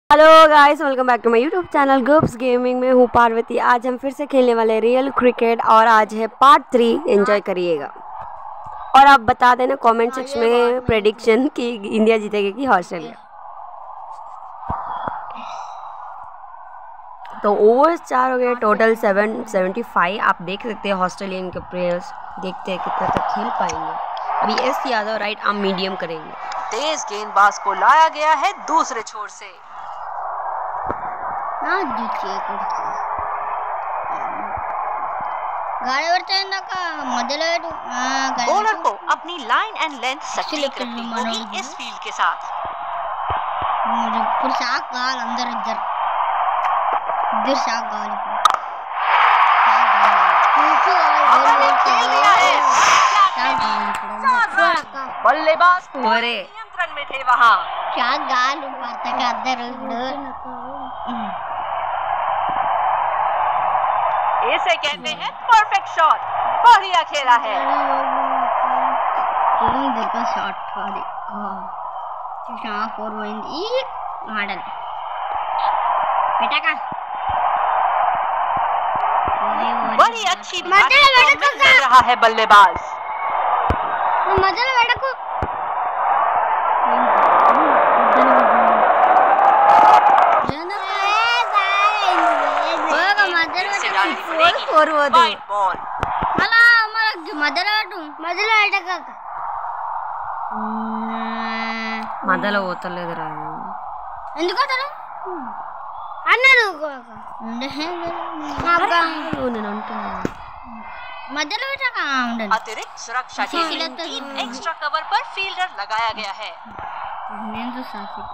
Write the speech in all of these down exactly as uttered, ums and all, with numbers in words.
Hello guys, welcome back to my YouTube channel Gups gaming में हूँ पार्वती। आज हम फिर से खेलने वाले रियल क्रिकेट और आज है पार्ट थ्री। एंजॉय करिएगा और आप बता देना कमेंट सेक्शन में प्रेडिक्शन कि इंडिया जीतेगी कि ऑस्ट्रेलिया। तो ओवर्स चार हो गए, टोटल सेवन सेवेंटी फाइव। आप देख सकते हैं ऑस्ट्रेलियन के प्लेयर्स। देखते हैं कितना तक खेल पाएंगे। अभी S Yadav right arm medium करेंगे। तेज गेंदबाज को लाया गया है दूसरे छोर से। बॉलर को अपनी लाइन एंड लेंथ सटीक रखनी होगी इस फील्ड के साथ। अंदर इधर इधर शाक गाल बल्लेबाज पूरे नियंत्रण में थे वहाँ। शाक गाल अंदर इसे कहते हैं परफेक्ट शॉट। बढ़िया खेला है। शॉट फोर मॉडल बेटा का बड़ी अच्छी लग रहा है बल्लेबाज। मजा बेटा को మధ్యలో పోతలేదురా. ఎందుకు అన్నాడు మధ్యలో अतिरिक्त सुरक्षा के लिए तीन एक्स्ट्रा कवर पर फील्डर लगाया गया है। నేను तो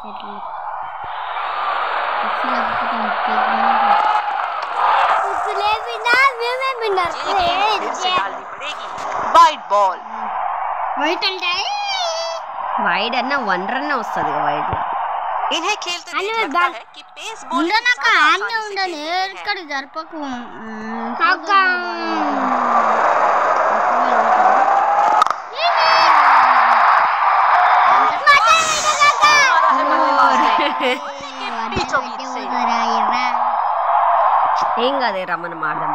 डालनी पड़ेगी। वाइड बॉल వైట్ అంటే వైడ్ అన్న వన్ రన్ వస్తుంది వైడ్. इन्हें खेलते देख लगता है कि पेस बॉल ఉండనక్క ఆన్నే ఉండని ఇక్కడ జరపకు కాక ఏం కాదే రమ్మని మాడదాం.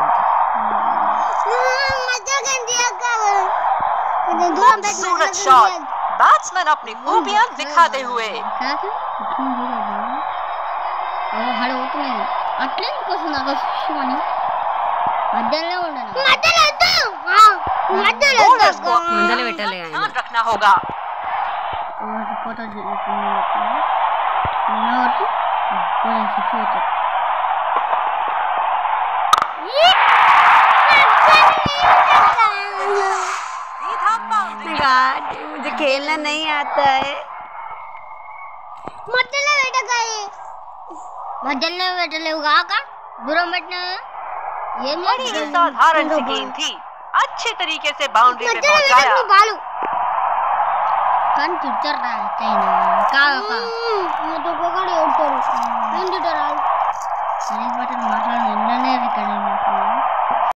खूबसूरत शॉट। बैट्समैन अपनी खूबियां दिखाते हुए बॉलर्स को మధ్యలో పెట్టలే ఆయన. ध्यान रखना होगा। मुझे खेलना नहीं आता है. మధ్యలో పెట్టగాయి మధ్యలో పెట్టలేవుగా का दूर बैठना ये बड़ी साधारण सी गेंद थी। अच्छे तरीके से बाउंड्री पे पहुंचाया। बालू कन टिचर रहते हैं का का मैं तो कोगड़ी उठोरू నేను టిటర్ అరే బటన్ మాట్లాడి నిన్ననే రికార్డ్